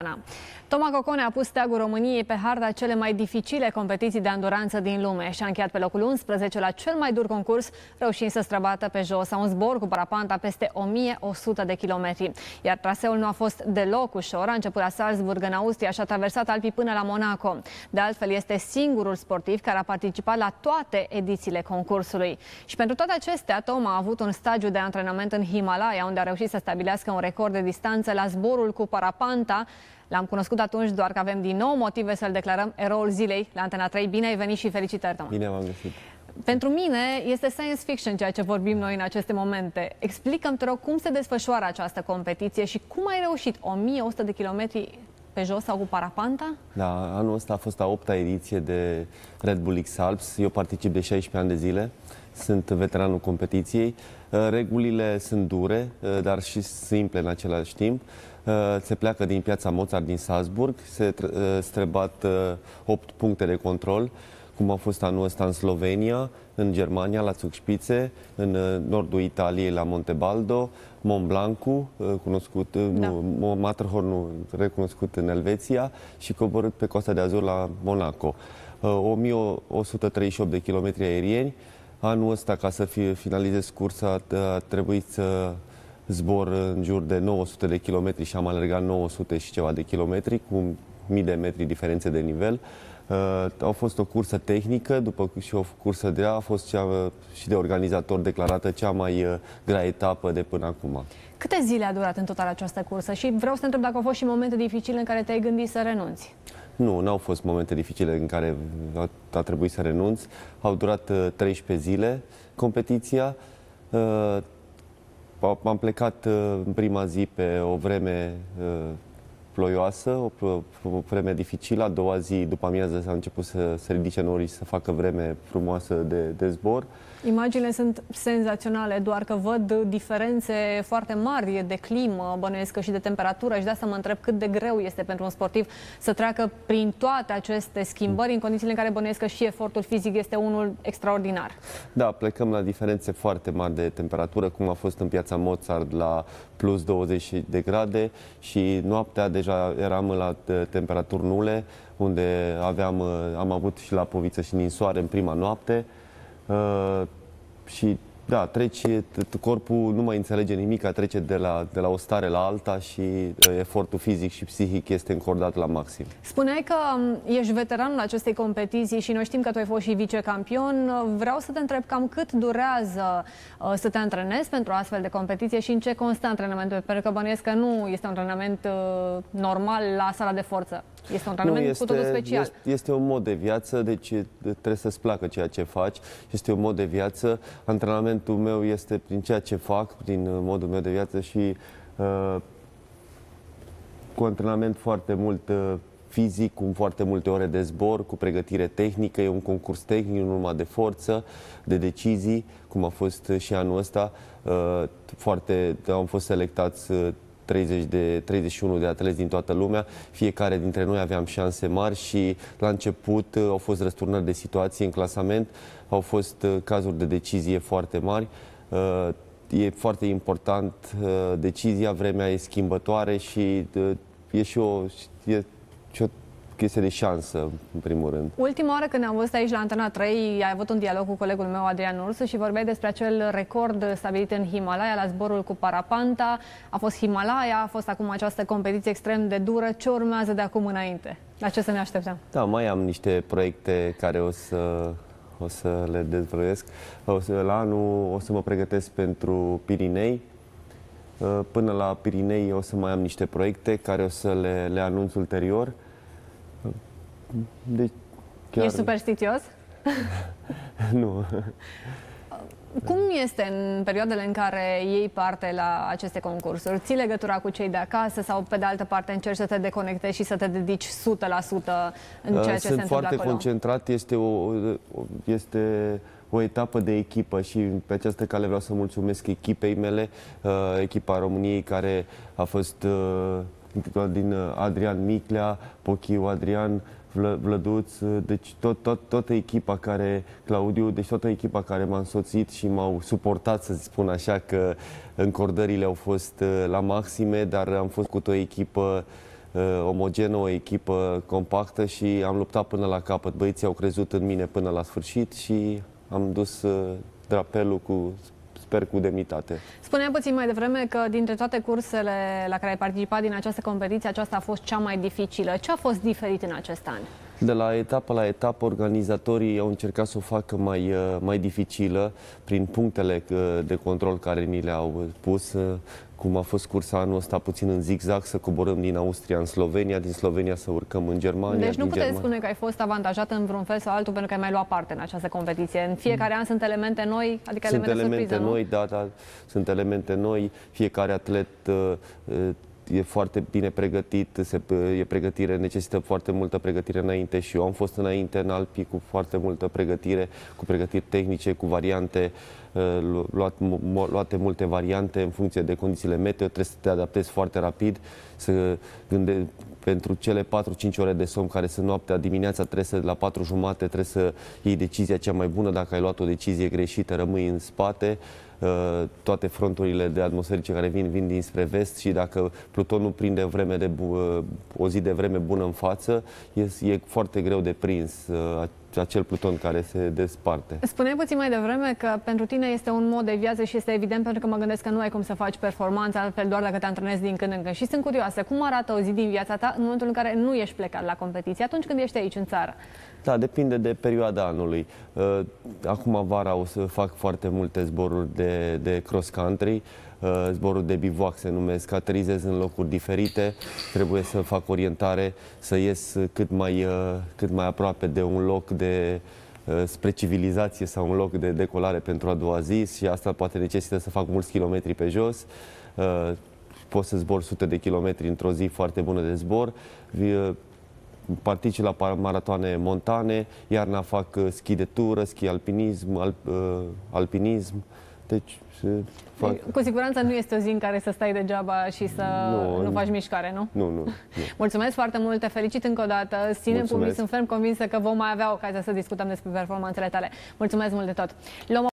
Toma Cocone a pus steagul României pe harta cele mai dificile competiții de anduranță din lume și a încheiat pe locul 11 la cel mai dur concurs, reușind să străbată pe jos un zbor cu parapanta peste 1100 de kilometri. Iar traseul nu a fost deloc ușor, a început la Salzburg, în Austria, și a traversat Alpii până la Monaco. De altfel, este singurul sportiv care a participat la toate edițiile concursului. Și pentru toate acestea, Toma a avut un stagiu de antrenament în Himalaya, unde a reușit să stabilească un record de distanță la zborul cu parapanta. L-am cunoscut atunci, doar că avem din nou motive să-l declarăm eroul zilei la Antena 3. Bine ai venit și felicitări, Toma! Bine v-am găsit! Pentru mine este science fiction ceea ce vorbim noi în aceste momente. Explică-mi, te rog, cum se desfășoară această competiție și cum ai reușit 1100 de kilometri pe jos sau cu parapanta? Da, anul ăsta a fost a 8-a ediție de Red Bull X Alps. Eu particip de 16 ani de zile. Sunt veteranul competiției. Regulile sunt dure, dar și simple în același timp. Se pleacă din piața Mozart din Salzburg, se străbat 8 puncte de control, cum a fost anul ăsta în Slovenia, în Germania, la Zugspitze, în nordul Italiei, la Montebaldo, Mont Blancu, cunoscut, da. Matterhorn, recunoscut în Elveția, și coborât pe Costa de Azur la Monaco. 1138 de kilometri aerieni. Anul ăsta, ca să finalizez cursa, a trebuit să zbor în jur de 900 de kilometri și am alergat 900 și ceva de kilometri, cu 1000 de metri diferențe de nivel. A fost o cursă tehnică, după și o cursă grea, a fost și de organizator declarată cea mai grea etapă de până acum. Câte zile a durat în total această cursă? Și vreau să te întreb dacă au fost și momente dificile în care te-ai gândit să renunți. Nu, n-au fost momente dificile în care a trebuit să renunț. Au durat 13 zile competiția. Am plecat în prima zi pe o vreme ploioasă, o vreme dificilă. A doua zi, după amiază, s-a început să se ridice norii și să facă vreme frumoasă de zbor. Imaginile sunt senzaționale, doar că văd diferențe foarte mari de climă, bănuiesc și de temperatură, și de asta mă întreb cât de greu este pentru un sportiv să treacă prin toate aceste schimbări, în condițiile în care bănuiesc că și efortul fizic este unul extraordinar. Da, plecăm la diferențe foarte mari de temperatură, cum a fost în piața Mozart la plus 20 de grade, și noaptea deja eram la temperaturi nule, unde am avut și la Poviță și ninsoare în prima noapte. Și da, corpul nu mai înțelege nimic, trece de la o stare la alta și efortul fizic și psihic este încordat la maxim. Spuneai că ești veteranul acestei competiții și noi știm că tu ai fost și vicecampion. Vreau să te întreb cam cât durează să te antrenezi pentru o astfel de competiție și în ce constă antrenamentul, pentru că bănuiesc că nu este un antrenament normal la sala de forță. Este un antrenament cu totul special. Este un mod de viață, deci trebuie să-ți placă ceea ce faci. Este un mod de viață. Antrenamentul meu este prin ceea ce fac, prin modul meu de viață și cu antrenament foarte mult fizic, cu foarte multe ore de zbor, cu pregătire tehnică. E un concurs tehnic, nu numai de forță, de decizii, cum a fost și anul ăsta. Am fost selectați 31 de atleti din toată lumea, fiecare dintre noi aveam șanse mari și la început au fost răsturnări de situație în clasament, au fost cazuri de decizie foarte mari. E foarte important decizia, vremea e schimbătoare și e și o chestie de șansă, în primul rând. Ultima oară când ne-am văzut aici la Antena 3, ai avut un dialog cu colegul meu, Adrian Ursu, și vorbeai despre acel record stabilit în Himalaya, la zborul cu parapanta. A fost Himalaya, a fost acum această competiție extrem de dură. Ce urmează de acum înainte? La ce să ne așteptăm? Da, mai am niște proiecte care o să le dezvăluiesc. La anul o să mă pregătesc pentru Pirinei. Până la Pirinei o să mai am niște proiecte care o să le anunț ulterior. Deci, chiar... Ești superstițios? Nu. Cum este în perioadele în care iei parte la aceste concursuri? Ții legătura cu cei de acasă sau, pe de altă parte, încerci să te deconectezi și să te dedici 100% în ceea ce se întâmplă acolo? Sunt foarte concentrat. Este o etapă de echipă și pe această cale vreau să mulțumesc echipei mele, echipa României, care a fost din Adrian Miclea, Pochiu Adrian, Vlăduț, deci toată echipa Claudiu, deci toată echipa care m-a însoțit și m-au suportat, să spun așa, că încordările au fost la maxime, dar am fost cu o echipă omogenă, o echipă compactă și am luptat până la capăt. Băieții au crezut în mine până la sfârșit și am dus drapelul sper cu demnitate. Spuneam puțin mai devreme că dintre toate cursele la care ai participat din această competiție, aceasta a fost cea mai dificilă. Ce a fost diferit în acest an? De la etapă la etapă, organizatorii au încercat să o facă mai dificilă prin punctele de control care ni le-au pus, cum a fost cursa anul ăsta puțin în zigzag, să coborâm din Austria în Slovenia, din Slovenia să urcăm în Germania. Deci nu puteți spune că ai fost avantajat în vreun fel sau altul pentru că ai mai luat parte în această competiție. În fiecare an sunt elemente noi, adică sunt elemente noi, nu? Da, sunt elemente noi. Fiecare atlet e foarte bine pregătit, necesită foarte multă pregătire înainte și eu am fost înainte în Alpi cu foarte multă pregătire, cu pregătiri tehnice, cu variante, luate multe variante în funcție de condițiile meteo, trebuie să te adaptezi foarte rapid, pentru cele 4-5 ore de somn care sunt noaptea, dimineața trebuie să, la 4:30 trebuie să iei decizia cea mai bună, dacă ai luat o decizie greșită, rămâi în spate. Toate fronturile de atmosferice care vin dinspre vest și dacă plutonul prinde o zi de vreme bună în față, e foarte greu de prins acel pluton care se desparte. Spuneai puțin mai devreme că pentru tine este un mod de viață și este evident pentru că mă gândesc că nu ai cum să faci performanță altfel doar dacă te antrenezi din când în când. Și sunt curioasă, cum arată o zi din viața ta în momentul în care nu ești plecat la competiție, atunci când ești aici în țară? Da, depinde de perioada anului. Acum vara o să fac foarte multe zboruri de cross-country, zboruri de bivoac se numesc, aterizez în locuri diferite, trebuie să fac orientare, să ies cât mai aproape de un loc spre civilizație sau un loc de decolare pentru a doua zi și asta poate necesită să fac mulți kilometri pe jos. Pot să zbor sute de kilometri într-o zi foarte bună de zbor. Particip la maratoane montane, iarna fac schi de tură, schi alpinism, alpinism. Deci, cu siguranță nu este o zi în care să stai degeaba și să nu faci mișcare, nu? Nu. Mulțumesc foarte mult, te felicit încă o dată. Ținem pumnii, sunt ferm convinsă că vom mai avea ocazia să discutăm despre performanțele tale. Mulțumesc mult de tot.